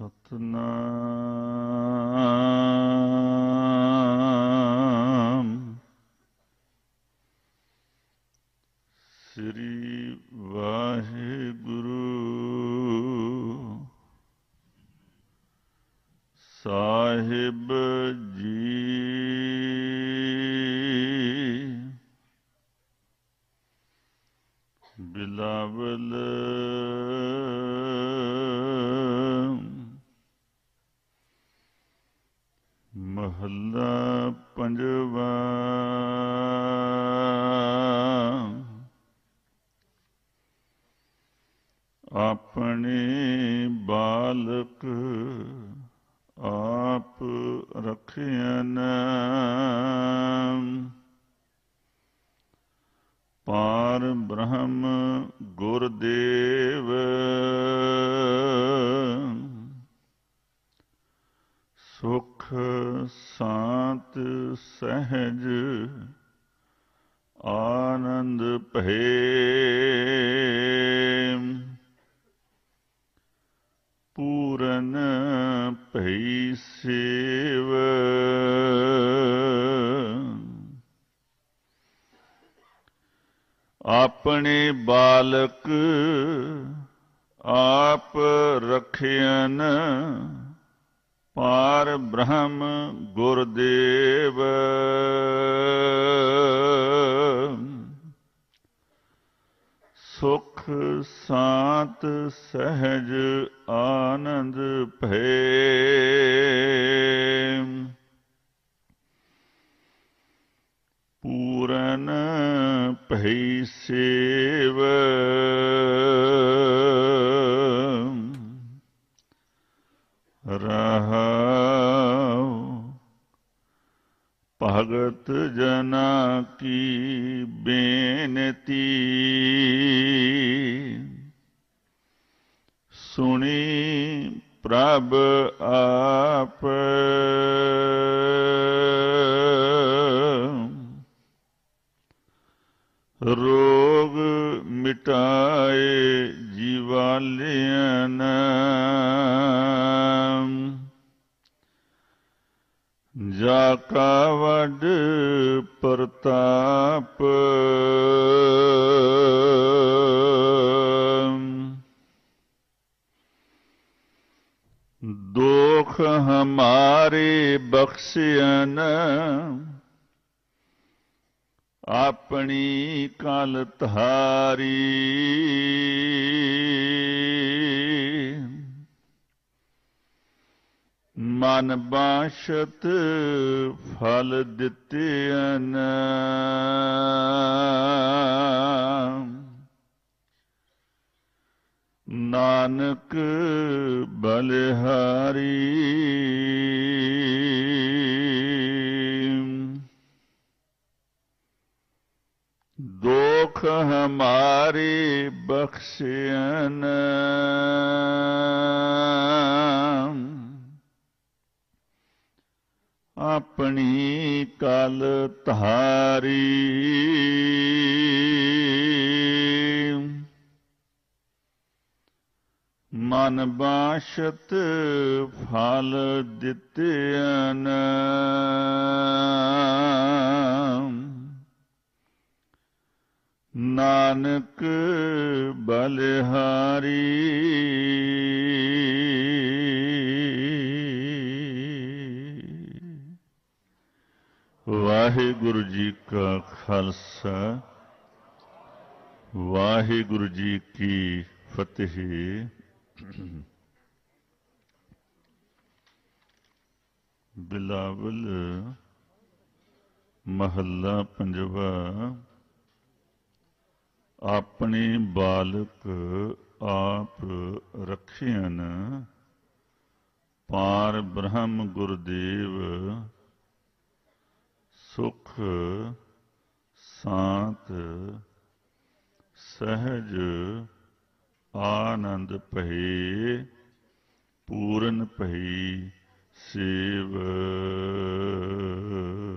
ਸਤਨਾਮ ਸ੍ਰੀ ਵਾਹਿਗੁਰੂ ਸਾਹਿਬ ਜੀ। ਬਿਲਾਵਲ ਮਹੱਲਾ ਪੰਜਵਾ। ਆਪਣੇ ਬਾਲਕ ਆਪ ਰੱਖਿਆਨ, ਪਾਰ ਬ੍ਰਹਮ ਗੁਰਦੇਵ ਸੁਖ ਸਾਂਤ ਸਹਿਜ ਆਨੰਦ ਭਏ। ਪੂਰਨ ਭਈ ਸੇਵ ਆਪਣੇ ਬਾਲਕ ਆਪ ਰੱਖਿਆਨ, ਪਾਰ ਬ੍ਰਹਮ ਗੁਰਦੇਵ ਸੁਖ ਸਾਂਤ ਸਹਿਜ ਆਨੰਦ ਭਏ। ਪੂਰਨ ਭਈ ਸੇਵ ਰਹਾਉ। ਭਗਤ ਜਨਾ ਕੀ ਬੇਨਤੀ ਸੁਣੀ ਪ੍ਰਭ ਆਪ। ਰੋਗ ਮਿਟਾਏ ਜੀਵਾਲਿਆਂ ਜਾ ਕਾ ਵੱਡ ਪ੍ਰਤਾਪ। ਦੁਖ ਹਮਾਰੇ ਬਖਸ਼ਿਆਨ, ਆਪਣੀ ਕਲ ਧਾਰੀ। ਮਨ ਬਾਸ਼ਤ ਫਲ ਦਿੱਤਿਆਨ, ਨਾਨਕ ਬਲਿਹਾਰੀ। ਦੁਖ ਹਮਾਰੇ ਬਖਸ਼ਿਆਨ, ਆਪਣੀ ਕਲ ਧਾਰੀ। ਮਨ ਬਾਸ਼ਤ ਫਲ ਦਿੱਤਿਆਨ, ਨਾਨਕ ਬਲਿਹਾਰੀ। ਵਾਹਿਗੁਰੂ ਜੀ ਕਾ ਖਾਲਸਾ, ਵਾਹਿਗੁਰੂ ਜੀ ਕੀ ਫਤਿਹ। ਬਿਲਾਵਲ ਮਹੱਲਾ ਪੰਜਵਾ। ਆਪਣੇ ਬਾਲਕ ਆਪ ਰੱਖਿਆਨ, ਪਾਰ ਬ੍ਰਹਮ ਗੁਰਦੇਵ ਸੁਖ ਸਾਂਤ ਸਹਿਜ ਆਨੰਦ ਭਏ। ਪੂਰਨ ਭਈ ਸੇਵ।